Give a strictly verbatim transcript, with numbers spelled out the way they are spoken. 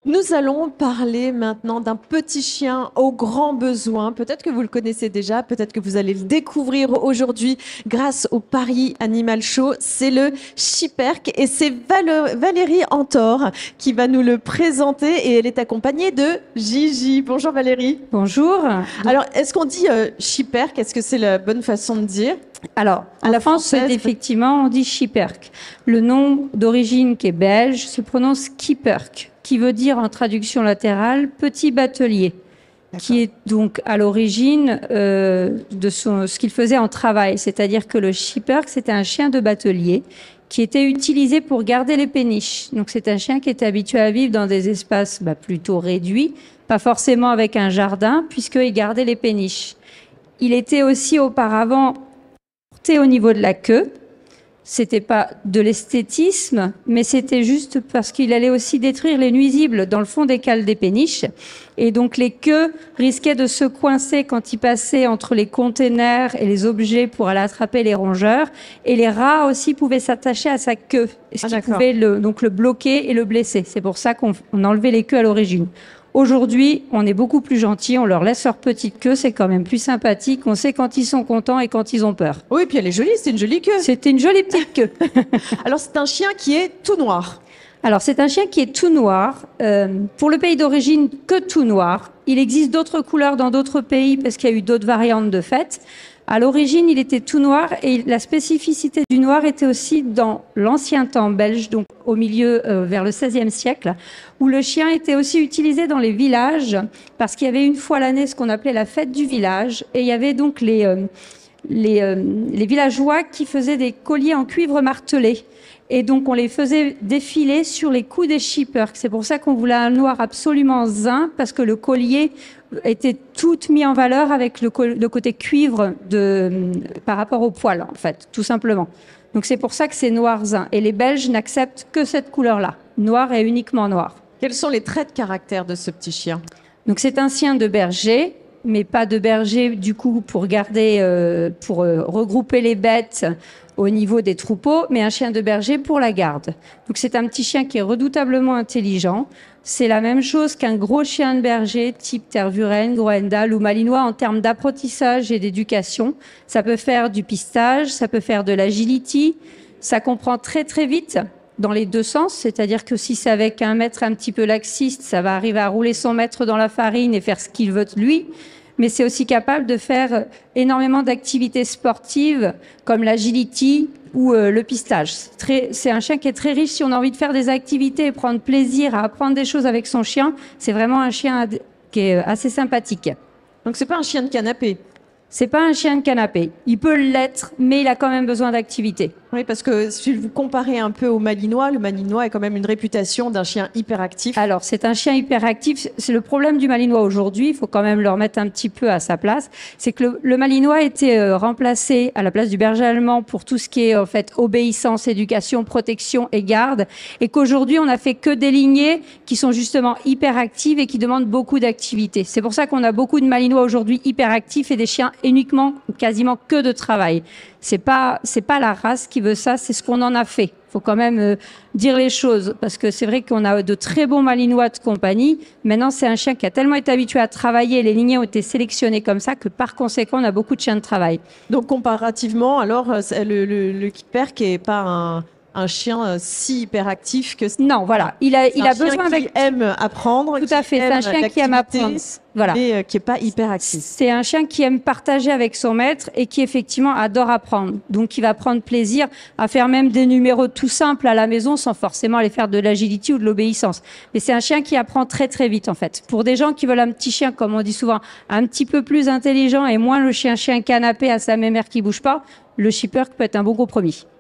Nous allons parler maintenant d'un petit chien aux grands besoins. Peut-être que vous le connaissez déjà, peut-être que vous allez le découvrir aujourd'hui grâce au Paris Animal Show. C'est le Schipperke et c'est Val- Valérie Antor qui va nous le présenter et elle est accompagnée de Gigi. Bonjour Valérie. Bonjour. Alors, est-ce qu'on dit euh, Schipperke? Est-ce que c'est la bonne façon de dire? Alors, À en la France, française, effectivement, on dit Schipperke. Le nom d'origine qui est belge se prononce Kipperke, qui veut dire en traduction latérale petit batelier, qui est donc à l'origine euh, de son, ce qu'il faisait en travail. C'est-à-dire que le Schipperke, c'était un chien de batelier qui était utilisé pour garder les péniches. Donc c'est un chien qui était habitué à vivre dans des espaces bah, plutôt réduits, pas forcément avec un jardin, puisqu'il gardait les péniches. Il était aussi auparavant porté au niveau de la queue. C'était pas de l'esthétisme, mais c'était juste parce qu'il allait aussi détruire les nuisibles dans le fond des cales des péniches. Et donc les queues risquaient de se coincer quand il passait entre les containers et les objets pour aller attraper les rongeurs. Et les rats aussi pouvaient s'attacher à sa queue, ce Ah, qui d'accord. pouvait le, donc le bloquer et le blesser. C'est pour ça qu'on on enlevait les queues à l'origine. Aujourd'hui, on est beaucoup plus gentil, on leur laisse leur petite queue, c'est quand même plus sympathique, on sait quand ils sont contents et quand ils ont peur. Oui, puis elle est jolie, c'est une jolie queue. C'était une jolie petite queue. Alors, c'est un chien qui est tout noir. Alors, c'est un chien qui est tout noir. Euh, pour le pays d'origine, que tout noir. Il existe d'autres couleurs dans d'autres pays parce qu'il y a eu d'autres variantes de fait. À l'origine, il était tout noir et la spécificité du noir était aussi dans l'ancien temps belge, donc au milieu, euh, vers le seizième siècle, où le chien était aussi utilisé dans les villages parce qu'il y avait une fois l'année ce qu'on appelait la fête du village et il y avait donc les, euh, les, euh, les villageois qui faisaient des colliers en cuivre martelé. Et donc, on les faisait défiler sur les coups des Schipperke. C'est pour ça qu'on voulait un noir absolument zin, parce que le collier était tout mis en valeur avec le, co le côté cuivre de, par rapport au poil, en fait, tout simplement. Donc, c'est pour ça que c'est noir zin. Et les Belges n'acceptent que cette couleur-là, noir et uniquement noir. Quels sont les traits de caractère de ce petit chien? Donc, c'est un chien de berger, mais pas de berger, du coup, pour garder, euh, pour euh, regrouper les bêtes au niveau des troupeaux, mais un chien de berger pour la garde. Donc c'est un petit chien qui est redoutablement intelligent. C'est la même chose qu'un gros chien de berger type Tervuren, Groendal ou Malinois en termes d'apprentissage et d'éducation. Ça peut faire du pistage, ça peut faire de l'agility, ça comprend très très vite dans les deux sens, c'est-à-dire que si c'est avec un maître un petit peu laxiste, ça va arriver à rouler son maître dans la farine et faire ce qu'il veut de lui. Mais c'est aussi capable de faire énormément d'activités sportives comme l'agility ou euh, le pistage. C'est un chien qui est très riche. Si on a envie de faire des activités et prendre plaisir à apprendre des choses avec son chien, c'est vraiment un chien qui est assez sympathique. Donc, c'est pas un chien de canapé. C'est pas un chien de canapé. Il peut l'être, mais il a quand même besoin d'activité. Oui, parce que si vous comparez un peu au Malinois, le Malinois a quand même une réputation d'un chien hyperactif. Alors, c'est un chien hyperactif. C'est le problème du Malinois aujourd'hui. Il faut quand même le remettre un petit peu à sa place. C'est que le, le Malinois a été euh, remplacé à la place du berger allemand pour tout ce qui est en fait obéissance, éducation, protection et garde, et qu'aujourd'hui on a fait que des lignées qui sont justement hyperactives et qui demandent beaucoup d'activité. C'est pour ça qu'on a beaucoup de Malinois aujourd'hui hyperactifs et des chiens uniquement, quasiment que de travail. C'est pas, c'est pas la race qui veut ça, c'est ce qu'on en a fait. Faut quand même euh, dire les choses, parce que c'est vrai qu'on a de très bons Malinois de compagnie. Maintenant, c'est un chien qui a tellement été habitué à travailler, les lignées ont été sélectionnées comme ça, que par conséquent, on a beaucoup de chiens de travail. Donc, comparativement, alors, euh, le, le, le Schipperke n'est pas un, un chien euh, si hyperactif que ça. Non, voilà, il a, il un a chien besoin qui avec... aime apprendre. Tout à fait, c'est un chien qui aime apprendre. Voilà. Mais euh, qui n'est pas hyperactif. C'est un chien qui aime partager avec son maître et qui effectivement adore apprendre. Donc il va prendre plaisir à faire même des numéros tout simples à la maison sans forcément aller faire de l'agility ou de l'obéissance. Mais c'est un chien qui apprend très très vite en fait. Pour des gens qui veulent un petit chien, comme on dit souvent, un petit peu plus intelligent et moins le chien-chien canapé à sa mémère qui bouge pas, le Schipperke peut être un bon compromis.